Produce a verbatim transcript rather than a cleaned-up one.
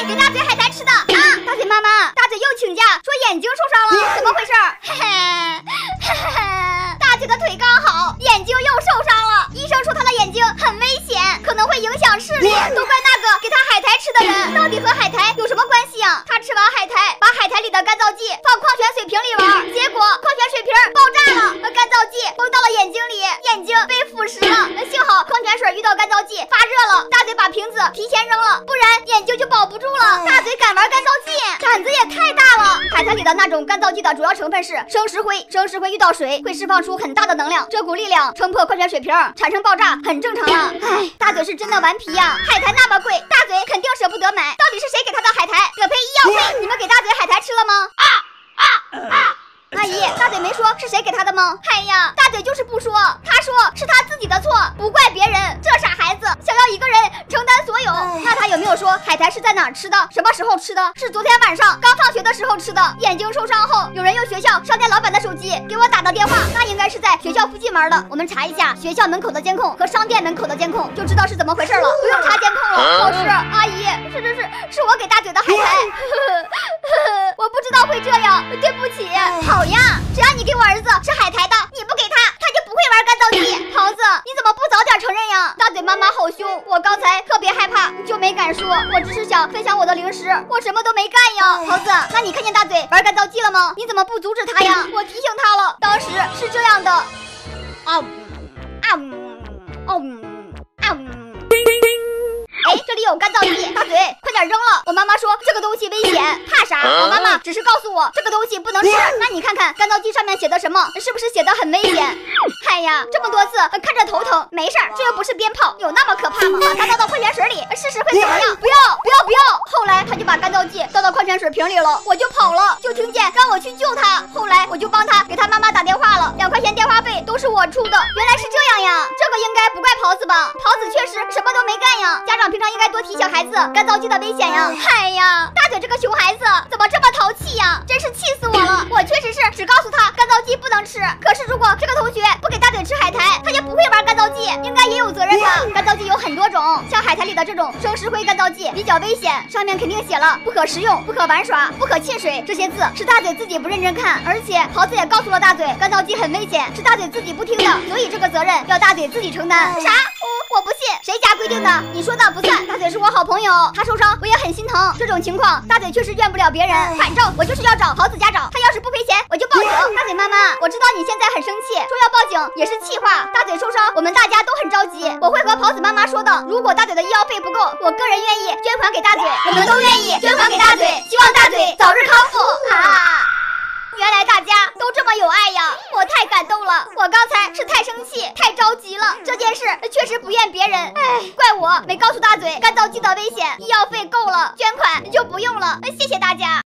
给大嘴海苔吃的啊！大嘴妈妈，大嘴又请假说眼睛受伤了，怎么回事？嘿嘿嘿嘿，大嘴的腿刚好，眼睛又受伤了。医生说他的眼睛很危险，可能会影响视力，都怪那个给他海苔吃的人。到底和海苔有什么关系呀？他吃完海苔，把海苔里的干燥剂放矿泉水瓶里玩，结果矿泉水瓶爆炸了，干燥剂崩到了眼睛里，眼睛被腐蚀了。幸好矿泉水遇到干燥剂发热了，大嘴把瓶子提前扔了，不然眼睛就保不住了。大嘴敢玩干燥剂，胆子也太大了。海苔里的那种干燥剂的主要成分是生石灰，生石灰遇到水会释放出很大的能量，这股力量撑破矿泉水瓶，产生爆炸很正常了。唉，大嘴是真的顽皮呀！海苔那么贵，大嘴肯定舍不得买。到底是谁给他的海苔？得赔医药费。你们给大嘴海苔吃了吗？啊啊啊！阿姨，大嘴没说是谁给他的吗？哎呀，大嘴就是不说，他说是他自己的错，不怪别人。这傻孩子想要一个人承担所有，那他有没有说海苔是在哪儿吃的，什么时候吃的？是昨天晚上刚放学的时候吃的。眼睛受伤后，有人用学校商店老板的手机给我打的电话，那应该是在学校附近玩的。我们查一下学校门口的监控和商店门口的监控，就知道是怎么回事了。不用查监控了。老师，阿姨，是是是，是我给大嘴的海苔。我不知道会这样，对不起。好呀，只要你给我儿子吃海苔的，你不给他，他就不会玩干燥剂。桃子，你怎么不早点承认呀？大嘴妈妈好凶，我刚才特别害怕，就没敢说。我只是想分享我的零食，我什么都没干呀。桃子，那你看见大嘴玩干燥剂了吗？你怎么不阻止他呀？我提醒他了，当时是这样的。啊啊啊啊！哎，这里有干燥剂，大嘴快点扔了！我妈妈说这个东西危险，怕啥？我妈妈只是告诉我这个东西不能吃。那你看看干燥剂上面写的什么，是不是写的很危险？哎呀，这么多字看着头疼。没事儿，这又不是鞭炮，有那么可怕吗？把它倒到矿泉水里试试会怎么样？不要不要不要！后来他就把干燥剂倒到矿泉水瓶里了，我就跑了，就听见让我去救他。后来我就帮他给他妈妈打电话了，两块钱电话费都是我出的。原来是这样呀，这个应该不怪袍子吧？袍子确实什么都没干呀，家长平常应该多提醒孩子干燥剂的危险呀。哎呀，大嘴这个熊孩子怎么这么淘气呀？真是气死我了！我确实是只告诉他干燥剂不能吃，可是如果这个同学不给大嘴吃海苔，他就不会玩干燥剂，应该也有责任吧？干燥剂有很多种，像海苔里的这种生石灰干燥剂比较危险，上面肯定写了不可食用、不可玩耍、不可浸水这些字，是大嘴自己不认真看，而且桃子也告诉了大嘴干燥剂很危险，是大嘴自己不听的，所以这个责任要大嘴自己承担。啥？我我不信，谁家规定的？你说的不算。大嘴是我好朋友，他受伤我也很心疼。这种情况大嘴确实怨不了别人，反正我就是要找桃子家长，他要是不赔钱我就报警。大嘴妈妈，我知道你现在很生气，说要报警也是气话。大嘴受伤我们大家都很着急，我会和桃子妈妈说的，如果大嘴的医药费不够，我个人愿意捐款给大嘴，我们都愿意捐款给大嘴，希望大嘴早日康复啊。原来大家都这么有爱呀，我太感动了。我刚才是太生气太着急了，这件事确实不怨别人，哎，怪我没告诉大嘴干燥剂的危险，医药费够了捐款就不用了，谢谢大家。